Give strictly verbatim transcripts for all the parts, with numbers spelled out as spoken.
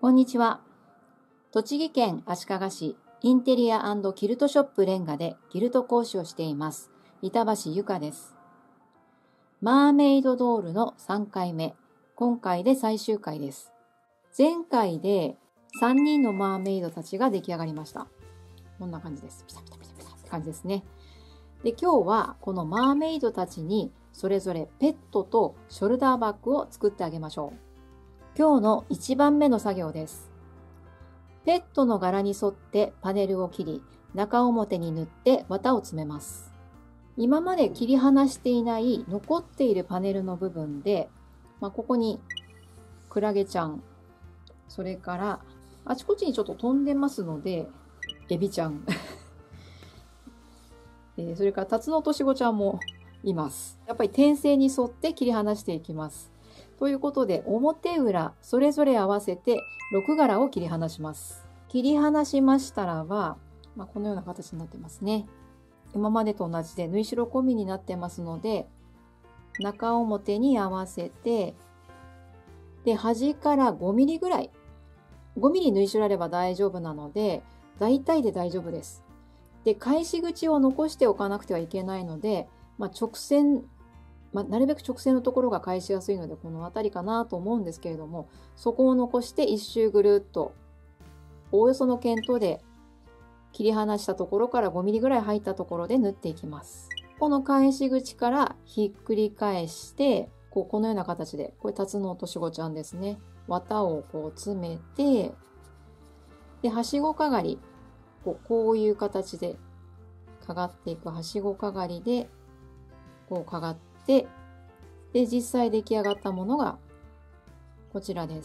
こんにちは。栃木県足利市インテリア&キルトショップレンガでキルト講師をしています。板橋ゆかです。マーメイドドールのさんかいめ、今回で最終回です。前回でさんにんのマーメイドたちが出来上がりました。こんな感じです。ピタピタピタピタって感じですね。で、今日はこのマーメイドたちにそれぞれペットとショルダーバッグを作ってあげましょう。今日のいちばんめの作業です。ペットの柄に沿ってパネルを切り、中表に塗って綿を詰めます。今まで切り離していない残っているパネルの部分で、まあ、ここにクラゲちゃん、それからあちこちにちょっと飛んでますので、エビちゃん、えー、それからタツノオトシゴちゃんもいます。やっぱり点線に沿って切り離していきます。ということで、表裏それぞれ合わせてろく柄を切り離します。切り離しましたらば、まあ、このような形になってますね。今までと同じで縫い代込みになってますので、中表に合わせて、で、端からごミリぐらい、ごミリ縫い代あれば大丈夫なので、大体で大丈夫です。で、返し口を残しておかなくてはいけないので、まあ、直線、まあ、なるべく直線のところが返しやすいので、この辺りかなと思うんですけれども、そこを残して一周ぐるっと、おおよその見当で切り離したところからごミリぐらい入ったところで縫っていきます。この返し口からひっくり返して、こうこのような形で、これタツノオトシゴちゃんですね。綿をこう詰めて、で、はしごかがり、こうこういう形でかがっていくはしごかがりで、こうかがって、で、実際出来上がったものがこちらです。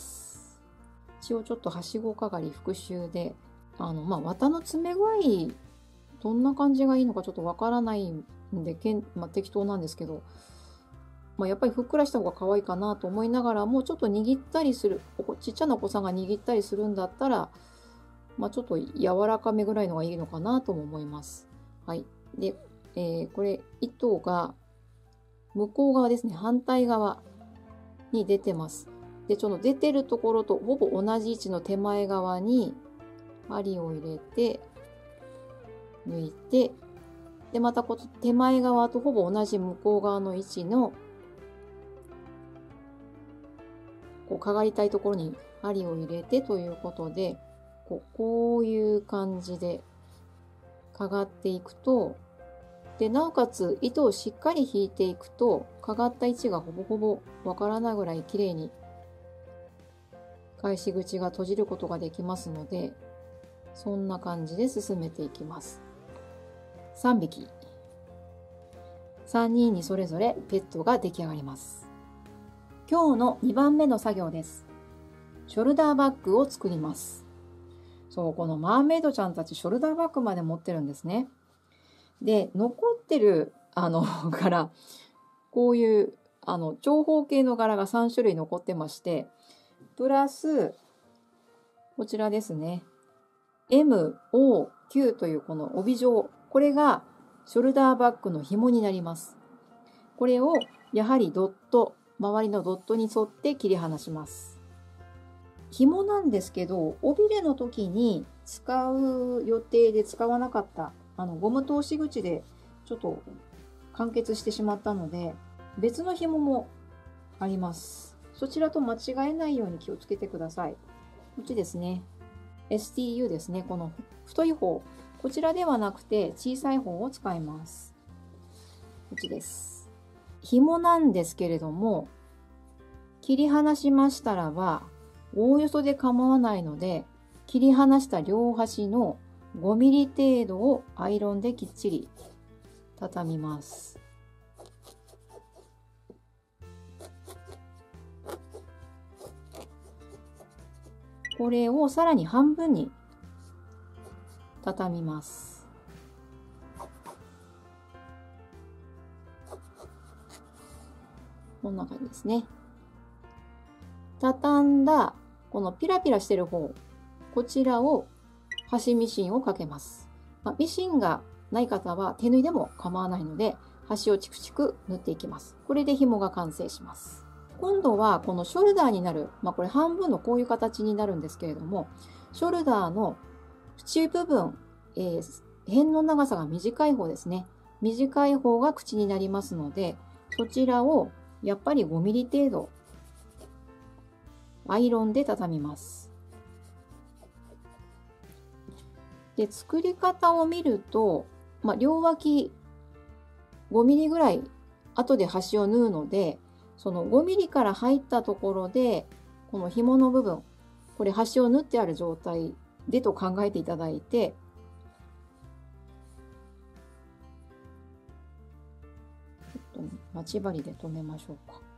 一応ちょっとはしごかがり復習で、あの、まあ、綿の詰め具合、どんな感じがいいのかちょっとわからないんで、けんまあ、適当なんですけど、まあ、やっぱりふっくらした方が可愛いかなと思いながらも、ちょっと握ったりする、ちっちゃなお子さんが握ったりするんだったら、まあ、ちょっと柔らかめぐらいのがいいのかなとも思います。はい。で、えー、これ、糸が向こう側ですね、反対側に出てます。で、ちょっと出てるところとほぼ同じ位置の手前側に針を入れて、抜いて、で、またこっち手前側とほぼ同じ向こう側の位置の、こう、かがりたいところに針を入れてということで、こう、こういう感じでかがっていくと、で、なおかつ糸をしっかり引いていくと、かがった位置がほぼほぼわからないぐらい綺麗に返し口が閉じることができますので、そんな感じで進めていきます。さんびき。さんにんにそれぞれペットが出来上がります。今日のにばんめの作業です。ショルダーバッグを作ります。そう、このマーメイドちゃんたちショルダーバッグまで持ってるんですね。で、残ってる、あの、柄、こういう、あの、長方形の柄がさんしゅるい残ってまして、プラス、こちらですね。エム、オー、キュー というこの帯状、これがショルダーバッグの紐になります。これをやはりドット、周りのドットに沿って切り離します。紐なんですけど、尾びれの時に使う予定で使わなかった、あの、ゴム通し口でちょっと完結してしまったので、別の紐もあります。そちらと間違えないように気をつけてください。こっちですね。エスティーユー ですね。この太い方。こちらではなくて小さい方を使います。こっちです。紐なんですけれども、切り離しましたらば、おおよそで構わないので、切り離した両端のごミリ程度をアイロンできっちり畳みます。これをさらに半分に畳みます。こんな感じですね。畳んだこのピラピラしてる方、こちらを端ミシンをかけます。まあ、ミシンがない方は手縫いでも構わないので、端をチクチク縫っていきます。これで紐が完成します。 今度はこのショルダーになる、まあ、これ半分のこういう形になるんですけれども、ショルダーの縁部分、えー、辺の長さが短い方ですね。短い方が口になりますので、そちらをやっぱりごミリ程度アイロンで畳みます。で、作り方を見ると、まあ、両脇ごミリぐらい後で端を縫うので、そのごミリから入ったところで、この紐の部分、これ端を縫ってある状態でと考えていただいて、ちょっと待ち針で留めましょうか。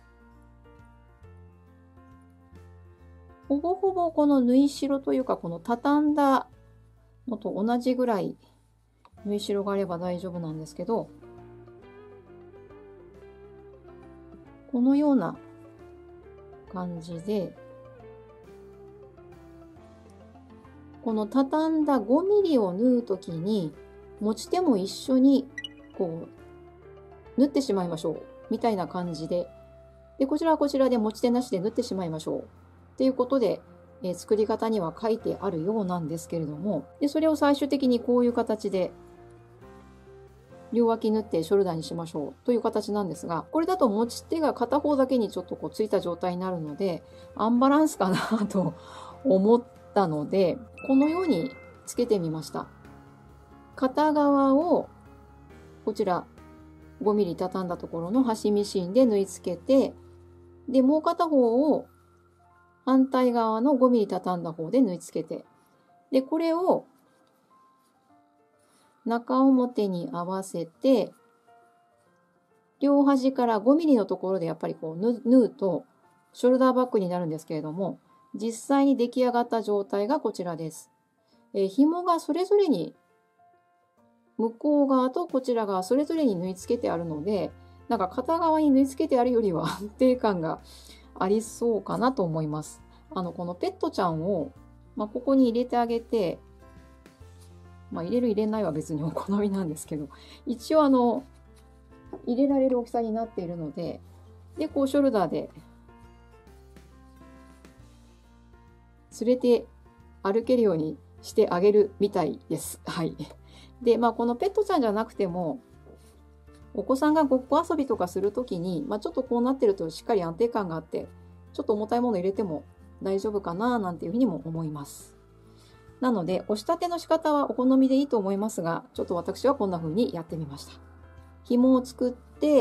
ほぼほぼこの縫い代というか、この畳んだのと同じぐらい縫い代があれば大丈夫なんですけど、このような感じで、この畳んだごミリを縫うときに、持ち手も一緒にこう縫ってしまいましょうみたいな感じで、でこちらはこちらで持ち手なしで縫ってしまいましょうっていうことで、えー、作り方には書いてあるようなんですけれども、でそれを最終的にこういう形で両脇縫ってショルダーにしましょうという形なんですが、これだと持ち手が片方だけにちょっとこうついた状態になるので、アンバランスかなと思ったので、このようにつけてみました。片側をこちらごミリ畳んだところの端ミシンで縫い付けて、でもう片方を反対側のごミリ畳んだ方で縫い付けて、でこれを中表に合わせて、両端からごミリのところでやっぱりこう縫うとショルダーバッグになるんですけれども、実際に出来上がった状態がこちらです。えー、紐がそれぞれに向こう側とこちら側それぞれに縫い付けてあるので、なんか片側に縫い付けてあるよりは安定感がありそうかなと思います。あのこのペットちゃんを、まあ、ここに入れてあげて、まあ、入れる入れないは別にお好みなんですけど、一応あの入れられる大きさになっているので、でこうショルダーで連れて歩けるようにしてあげるみたいです。はい。で、まあこのペットちゃんじゃなくても、お子さんがごっこ遊びとかするときに、まあ、ちょっとこうなってるとしっかり安定感があって、ちょっと重たいもの入れても大丈夫かななんていうふうにも思います。なので、押し立ての仕方はお好みでいいと思いますが、ちょっと私はこんな風にやってみました。紐を作って、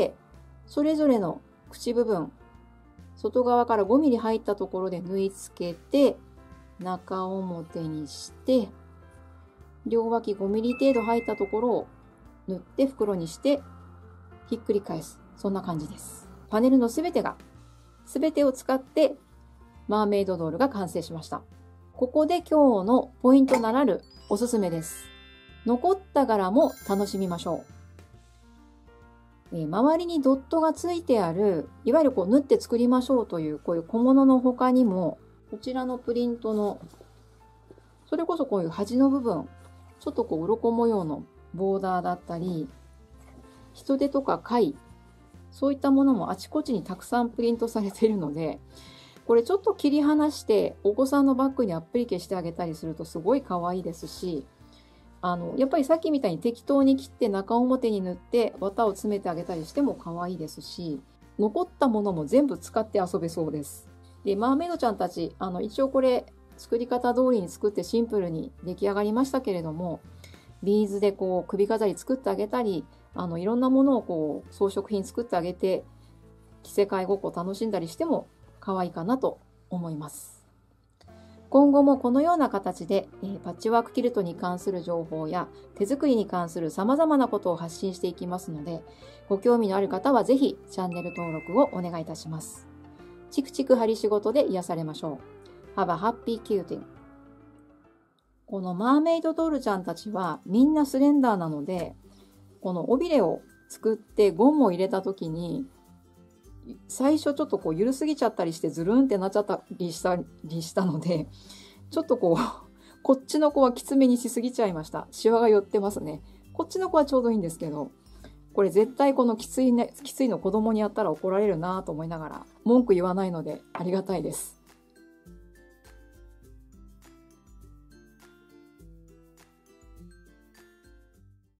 それぞれの口部分、外側からごミリ入ったところで縫い付けて、中表にして、両脇ごミリ程度入ったところを縫って袋にしてひっくり返す。そんな感じです。パネルのすべてが、すべてを使ってマーメイドドールが完成しました。ここで今日のポイントならぬおすすめです。残った柄も楽しみましょう。えー、周りにドットがついてある、いわゆるこう縫って作りましょうというこういう小物の他にも、こちらのプリントの、それこそこういう端の部分、ちょっとこう鱗模様のボーダーだったり、人手とか貝、そういったものもあちこちにたくさんプリントされているので、これちょっと切り離してお子さんのバッグにアップリケしてあげたりするとすごい可愛いですし、あのやっぱりさっきみたいに適当に切って中表に塗って綿を詰めてあげたりしても可愛いですし、残ったものも全部使って遊べそうです。で、マーメイドちゃんたち、あの一応これ作り方通りに作ってシンプルに出来上がりましたけれども、ビーズでこう首飾り作ってあげたり、あのいろんなものをこう装飾品作ってあげて着せ替えごっこ楽しんだりしても可愛いかなと思います。今後もこのような形で、えー、パッチワークキルトに関する情報や手作りに関する様々なことを発信していきますので、ご興味のある方はぜひチャンネル登録をお願いいたします。チクチク針仕事で癒されましょう。Have a happy quilting。このマーメイドドールちゃんたちはみんなスレンダーなので、この尾びれを作ってゴムを入れた時に、最初ちょっとこう緩すぎちゃったりしてズルンってなっちゃったりしたりしたので、ちょっとこうこっちの子はきつめにしすぎちゃいました。シワが寄ってますね。こっちの子はちょうどいいんですけど、 これ絶対このきついね、きついの子供にやったら怒られるなと思いながら、文句言わないのでありがたいです。